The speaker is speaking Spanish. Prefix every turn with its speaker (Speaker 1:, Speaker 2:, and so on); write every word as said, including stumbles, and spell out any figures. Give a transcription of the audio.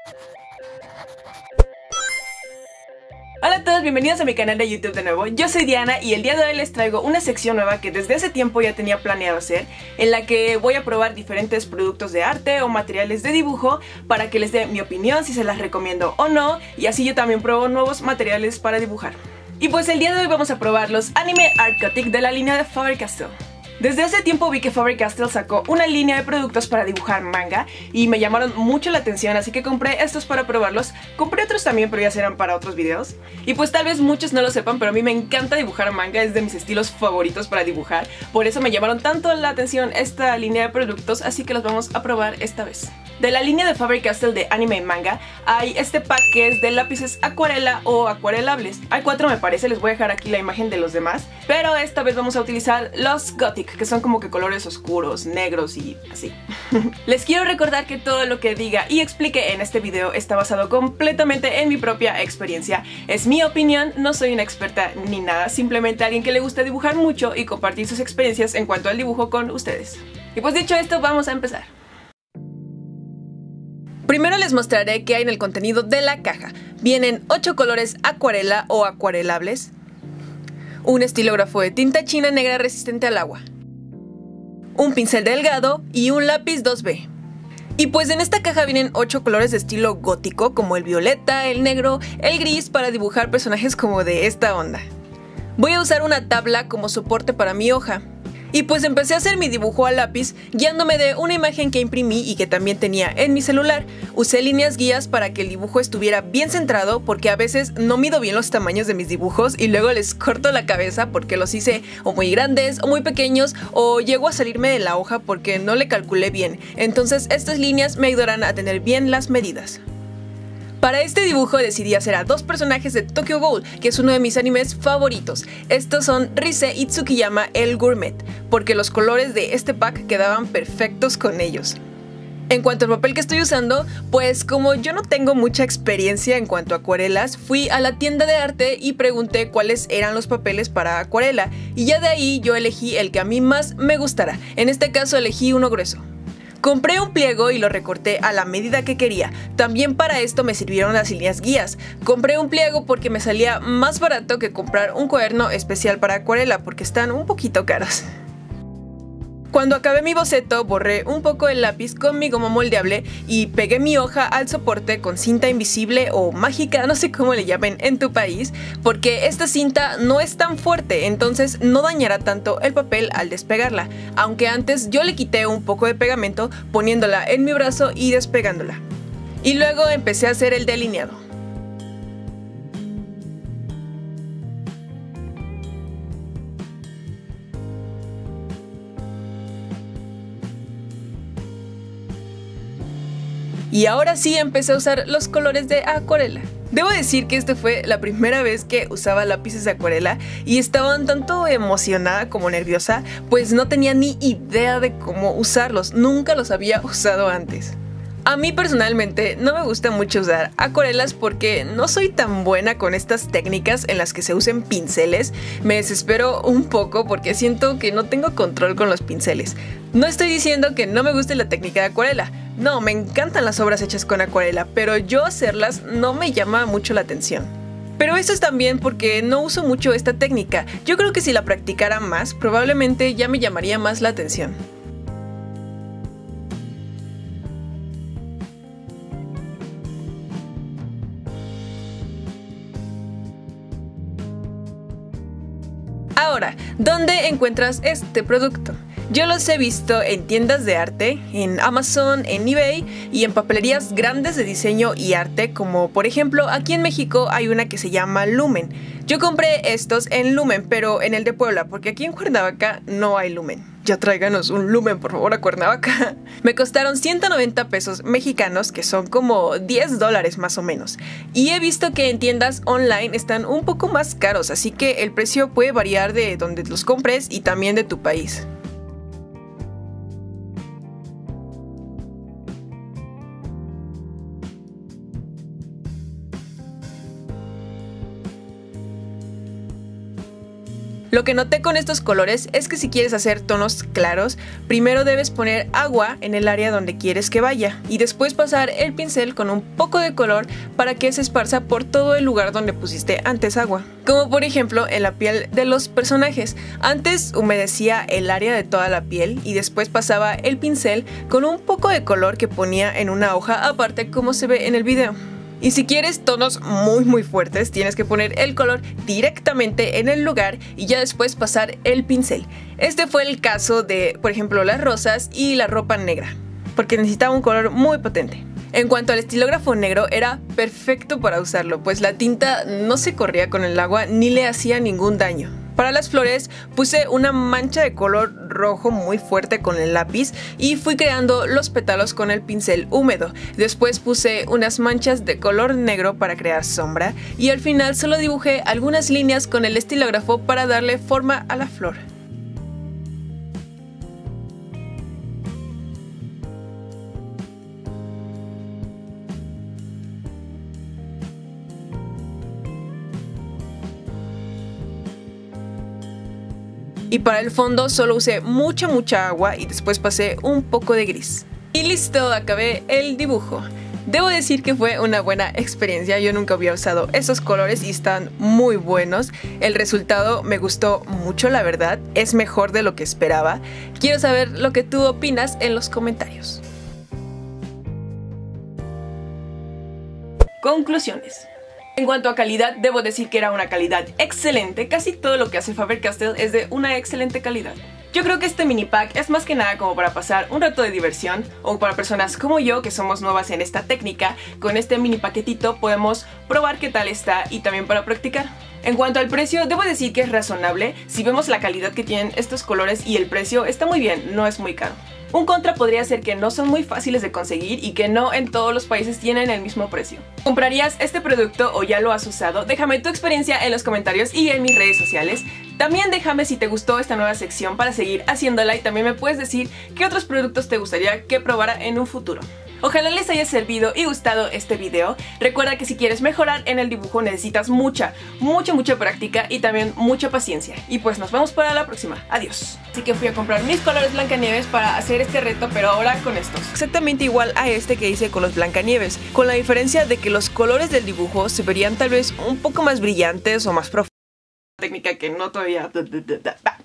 Speaker 1: Hola a todos, bienvenidos a mi canal de YouTube de nuevo. Yo soy Diana y el día de hoy les traigo una sección nueva que desde hace tiempo ya tenía planeado hacer, en la que voy a probar diferentes productos de arte o materiales de dibujo para que les dé mi opinión, si se las recomiendo o no, y así yo también pruebo nuevos materiales para dibujar. Y pues el día de hoy vamos a probar los Anime Art Gothic de la línea de Faber-Castell. Desde hace tiempo vi que Faber-Castell sacó una línea de productos para dibujar manga y me llamaron mucho la atención, así que compré estos para probarlos. Compré otros también, pero ya serán para otros videos. Y pues tal vez muchos no lo sepan, pero a mí me encanta dibujar manga, es de mis estilos favoritos para dibujar. Por eso me llamaron tanto la atención esta línea de productos, así que los vamos a probar esta vez. De la línea de Faber-Castell de anime y manga hay este pack que es de lápices acuarela o acuarelables. Hay cuatro me parece, les voy a dejar aquí la imagen de los demás, pero esta vez vamos a utilizar los Gothic, que son como que colores oscuros, negros y así. Les quiero recordar que todo lo que diga y explique en este video está basado completamente en mi propia experiencia. Es mi opinión, no soy una experta ni nada, simplemente alguien que le gusta dibujar mucho y compartir sus experiencias en cuanto al dibujo con ustedes. Y pues dicho esto, vamos a empezar. Primero les mostraré qué hay en el contenido de la caja. Vienen ocho colores acuarela o acuarelables, un estilógrafo de tinta china negra resistente al agua, un pincel delgado y un lápiz dos B. Y pues en esta caja vienen ocho colores de estilo gótico, como el violeta, el negro, el gris, para dibujar personajes como de esta onda. Voy a usar una tabla como soporte para mi hoja. Y pues empecé a hacer mi dibujo a lápiz guiándome de una imagen que imprimí y que también tenía en mi celular. Usé líneas guías para que el dibujo estuviera bien centrado, porque a veces no mido bien los tamaños de mis dibujos y luego les corto la cabeza porque los hice o muy grandes o muy pequeños, o llego a salirme de la hoja porque no le calculé bien. Entonces estas líneas me ayudarán a tener bien las medidas. Para este dibujo decidí hacer a dos personajes de Tokyo Ghoul, que es uno de mis animes favoritos. Estos son Rise y Tsukiyama el Gourmet, porque los colores de este pack quedaban perfectos con ellos. En cuanto al papel que estoy usando, pues como yo no tengo mucha experiencia en cuanto a acuarelas, fui a la tienda de arte y pregunté cuáles eran los papeles para acuarela, y ya de ahí yo elegí el que a mí más me gustara. En este caso elegí uno grueso. Compré un pliego y lo recorté a la medida que quería. También para esto me sirvieron las líneas guías. Compré un pliego porque me salía más barato que comprar un cuaderno especial para acuarela, porque están un poquito caros. Cuando acabé mi boceto, borré un poco el lápiz con mi goma moldeable y pegué mi hoja al soporte con cinta invisible o mágica, no sé cómo le llamen en tu país, porque esta cinta no es tan fuerte, entonces no dañará tanto el papel al despegarla, aunque antes yo le quité un poco de pegamento poniéndola en mi brazo y despegándola. Y luego empecé a hacer el delineado. Y ahora sí empecé a usar los colores de acuarela. Debo decir que esta fue la primera vez que usaba lápices de acuarela y estaba un tanto emocionada como nerviosa, pues no tenía ni idea de cómo usarlos, nunca los había usado antes. A mí personalmente no me gusta mucho usar acuarelas porque no soy tan buena con estas técnicas en las que se usen pinceles. Me desespero un poco porque siento que no tengo control con los pinceles. No estoy diciendo que no me guste la técnica de acuarela. No, me encantan las obras hechas con acuarela, pero yo hacerlas no me llama mucho la atención. Pero eso es también porque no uso mucho esta técnica. Yo creo que si la practicara más, probablemente ya me llamaría más la atención. Ahora, ¿dónde encuentras este producto? Yo los he visto en tiendas de arte, en Amazon, en eBay y en papelerías grandes de diseño y arte, como por ejemplo aquí en México hay una que se llama Lumen. Yo compré estos en Lumen, pero en el de Puebla, porque aquí en Cuernavaca no hay Lumen. Ya tráiganos un Lumen, por favor, a Cuernavaca. Me costaron ciento noventa pesos mexicanos, que son como diez dólares más o menos. Y he visto que en tiendas online están un poco más caros, así que el precio puede variar de donde los compres y también de tu país. Lo que noté con estos colores es que si quieres hacer tonos claros, primero debes poner agua en el área donde quieres que vaya y después pasar el pincel con un poco de color para que se esparza por todo el lugar donde pusiste antes agua. Como por ejemplo en la piel de los personajes. Antes humedecía el área de toda la piel y después pasaba el pincel con un poco de color que ponía en una hoja aparte como se ve en el video. Y si quieres tonos muy muy fuertes, tienes que poner el color directamente en el lugar y ya después pasar el pincel. Este fue el caso de, por ejemplo, las rosas y la ropa negra, porque necesitaba un color muy potente. En cuanto al estilógrafo negro, era perfecto para usarlo, pues la tinta no se corría con el agua ni le hacía ningún daño. Para las flores puse una mancha de color rojo muy fuerte con el lápiz y fui creando los pétalos con el pincel húmedo. Después puse unas manchas de color negro para crear sombra y al final solo dibujé algunas líneas con el estilógrafo para darle forma a la flor. Y para el fondo solo usé mucha mucha agua y después pasé un poco de gris. Y listo, acabé el dibujo. Debo decir que fue una buena experiencia, yo nunca había usado esos colores y están muy buenos. El resultado me gustó mucho, la verdad, es mejor de lo que esperaba. Quiero saber lo que tú opinas en los comentarios. Conclusiones. En cuanto a calidad, debo decir que era una calidad excelente. Casi todo lo que hace Faber-Castell es de una excelente calidad. Yo creo que este mini pack es más que nada como para pasar un rato de diversión o para personas como yo que somos nuevas en esta técnica. Con este mini paquetito podemos probar qué tal está y también para practicar. En cuanto al precio, debo decir que es razonable. Si vemos la calidad que tienen estos colores y el precio, está muy bien, no es muy caro. Un contra podría ser que no son muy fáciles de conseguir y que no en todos los países tienen el mismo precio. ¿Comprarías este producto o ya lo has usado? Déjame tu experiencia en los comentarios y en mis redes sociales. También déjame si te gustó esta nueva sección para seguir haciéndola y también me puedes decir qué otros productos te gustaría que probara en un futuro. Ojalá les haya servido y gustado este video. Recuerda que si quieres mejorar en el dibujo necesitas mucha, mucha, mucha práctica y también mucha paciencia. Y pues nos vemos para la próxima. Adiós. Así que fui a comprar mis colores Blancanieves para hacer este reto, pero ahora con estos. Exactamente igual a este que hice con los Blancanieves, con la diferencia de que los colores del dibujo se verían tal vez un poco más brillantes o más profundos. Técnica que no todavía...